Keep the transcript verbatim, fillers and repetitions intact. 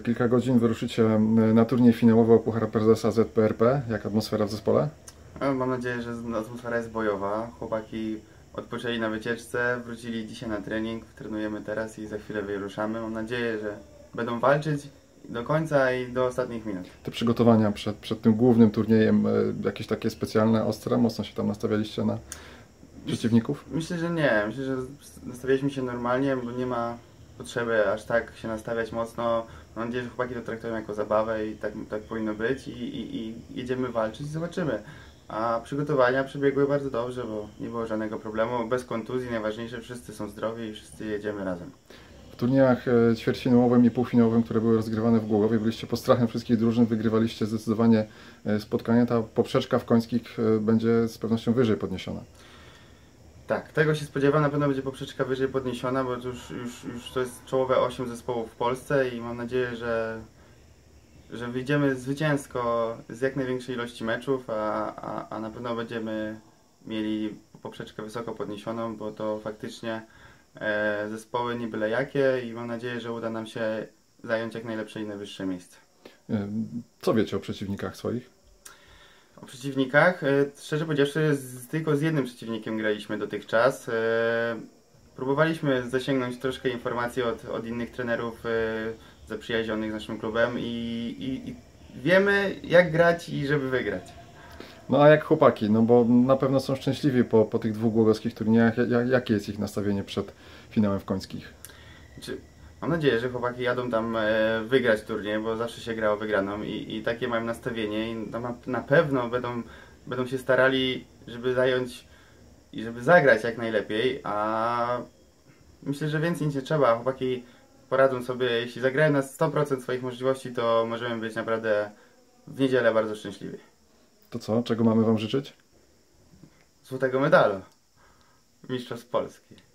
Za kilka godzin wyruszycie na turniej finałowy o Puchar Prezesa Z P R P. Jak atmosfera w zespole? Mam nadzieję, że atmosfera jest bojowa. Chłopaki odpoczęli na wycieczce, wrócili dzisiaj na trening, trenujemy teraz i za chwilę wyruszamy. Mam nadzieję, że będą walczyć do końca i do ostatnich minut. Te przygotowania przed, przed tym głównym turniejem, jakieś takie specjalne, ostre, mocno się tam nastawialiście na przeciwników? Myślę, że nie. Myślę, że nastawialiśmy się normalnie, bo nie ma potrzeby aż tak się nastawiać mocno. Mam nadzieję, że chłopaki to traktują jako zabawę i tak, tak powinno być i, i, i jedziemy walczyć i zobaczymy. A przygotowania przebiegły bardzo dobrze, bo nie było żadnego problemu. Bez kontuzji, najważniejsze, wszyscy są zdrowi i wszyscy jedziemy razem. W turniejach ćwierćfinałowym i półfinałowym, które były rozgrywane w Głogowie, byliście postrachem wszystkich drużyn, wygrywaliście zdecydowanie spotkania. Ta poprzeczka w końskich będzie z pewnością wyżej podniesiona. Tak, tego się spodziewam, na pewno będzie poprzeczka wyżej podniesiona, bo to już, już, już to jest czołowe osiem zespołów w Polsce i mam nadzieję, że, że wyjdziemy zwycięsko z jak największej ilości meczów, a, a, a na pewno będziemy mieli poprzeczkę wysoko podniesioną, bo to faktycznie e, zespoły nie byle jakie i mam nadzieję, że uda nam się zająć jak najlepsze i najwyższe miejsce. Co wiecie o przeciwnikach swoich? O przeciwnikach, szczerze powiedziawszy, z, tylko z jednym przeciwnikiem graliśmy dotychczas. Próbowaliśmy zasięgnąć troszkę informacji od, od innych trenerów zaprzyjaźnionych z naszym klubem i, i, i wiemy, jak grać i żeby wygrać. No a jak chłopaki? No bo na pewno są szczęśliwi po, po tych dwóch głogowskich turniejach. Jak, jakie jest ich nastawienie przed finałem w końskich? Czy, mam nadzieję, że chłopaki jadą tam e, wygrać turniej, bo zawsze się gra o wygraną i, i takie mają nastawienie i na, na pewno będą, będą się starali, żeby zająć i żeby zagrać jak najlepiej, a myślę, że więcej nic nie trzeba. Chłopaki poradzą sobie, jeśli zagrają na sto procent swoich możliwości, to możemy być naprawdę w niedzielę bardzo szczęśliwi. To co? Czego mamy Wam życzyć? Złotego medalu Mistrzostw Polski.